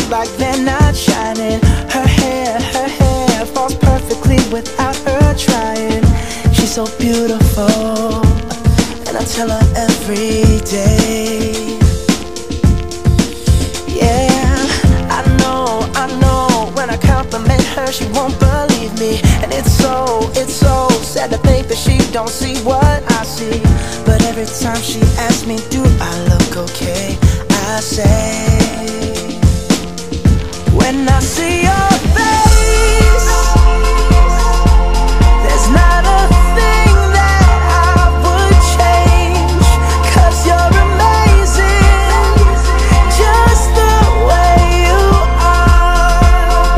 feels like they're not shining. Her hair falls perfectly without her trying. She's so beautiful, and I tell her every day. Yeah, I know, when I compliment her, she won't believe me. And it's so sad to think that she don't see what I see. But every time she asks me, do I look okay, I say, when I see your face, there's not a thing that I would change. 'Cause you're amazing, just the way you are.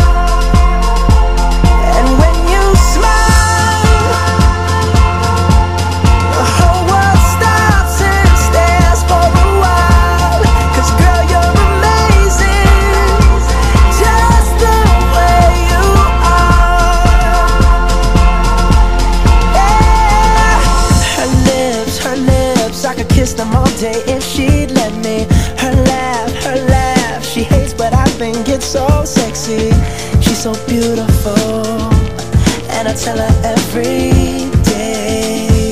And when you smile, the whole world stops and stares for a while. 'Cause girl, you're amazing, just the way you are. Yeah. Her lips, I could kiss them all day if she'd let me. Her laugh, she hates, but I think it's so sexy. She's so beautiful, and I tell her every day.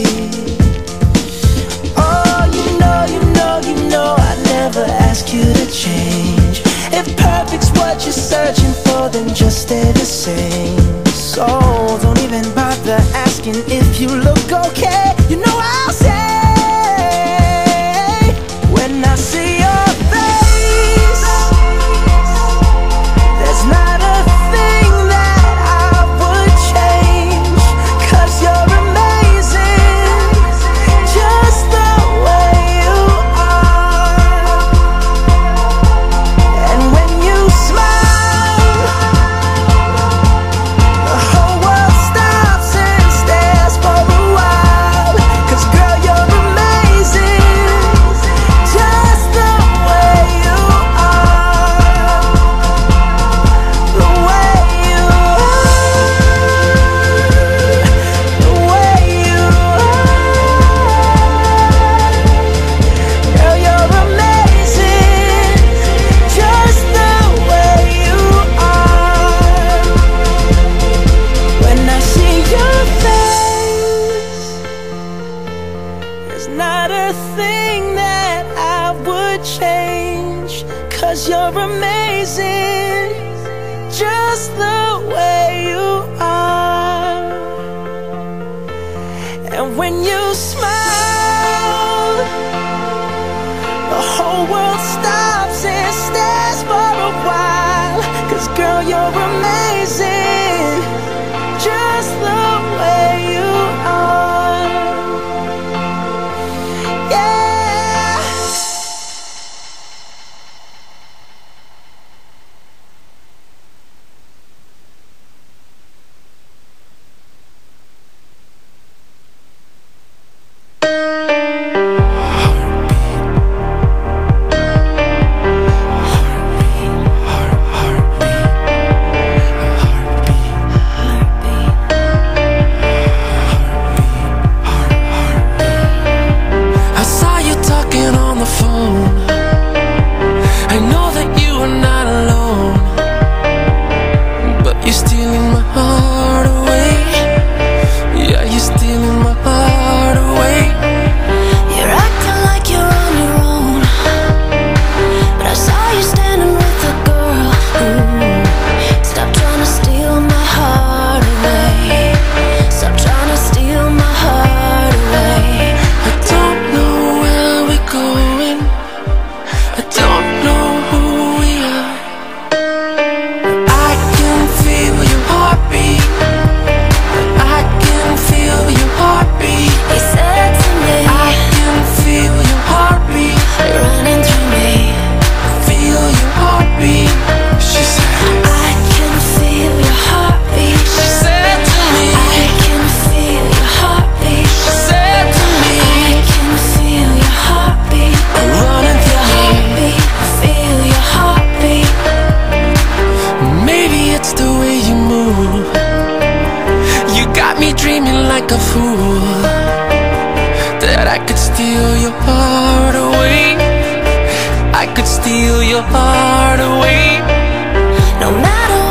Oh, you know, I never ask you to change. If perfect's what you're searching for, then just stay the same. So don't even bother asking if you look okay. You know I'll say, when I see your face, there's not a thing that I would change. 'Cause you're amazing, just the way you are. And when you smile, the whole world stops and stares for a while. 'Cause girl, you're amazing, just the way you are. The way you are, the way you are. Girl, you're amazing, just the way you are. When I see your face, there's not a thing that I would change. 'Cause you're amazing, just the way you are. And when you smile, the whole world stops and stares for a while. 'Cause girl, you're amazing, just the way you are. Yeah. I saw you talking on the phone. I know that you are not alone, but you're stealing my heart away. Yeah, you're stealing my heart away. You're acting like you're on your own, but I saw you standing with a girl. Stop trying to steal my heart away. Stop trying to steal my heart away. I don't know where we're going. I don't know who we are. I can feel your heartbeat. I can feel your heartbeat. He said to me, I can feel your heartbeat. running through me. Feel your heartbeat. She said, I can feel your heartbeat. she said to me, I can feel your heartbeat. she said to me, I can feel your heartbeat. running through me. Heartbeat, feel your heartbeat. Maybe it's the way you move. You got me dreaming like a fool, that I could steal your heart away. I could steal your heart away. No matter